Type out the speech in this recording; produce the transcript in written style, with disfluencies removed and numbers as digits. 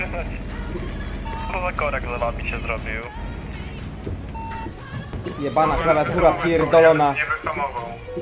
Co za korek za wami się zrobił? Jebana klawiatura pierdolona. Nie wyhamował.